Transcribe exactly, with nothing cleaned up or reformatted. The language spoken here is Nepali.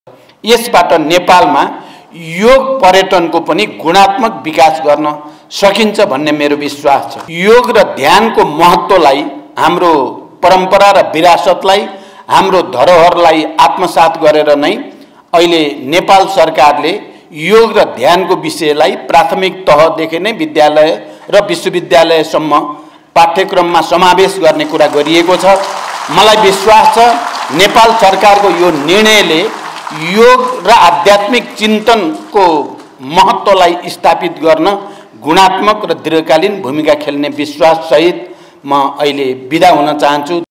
यसबाट नेपालमा योग पर्यटनको पनि गुणात्मक विकास गर्न सकिन्छ भन्ने मेरो विश्वास छ। योग र ध्यानको महत्त्वलाई, हाम्रो परम्परा र विरासतलाई, हाम्रो धरोहरलाई आत्मसात गरेर नै अहिले नेपाल सरकारले योग र ध्यानको विषयलाई प्राथमिक तहदेखि नै विद्यालय र विश्वविद्यालयसम्म पाठ्यक्रममा समावेश गर्ने कुरा गरिएको छ। मलाई विश्वास छ नेपाल सरकारको यो निर्णयले योग र आध्यात्मिक चिन्तनको महत्त्वलाई स्थापित गर्न गुणात्मक र दीर्घकालीन भूमिका खेल्ने विश्वास सहित म अहिले बिदा हुन चाहन्छु।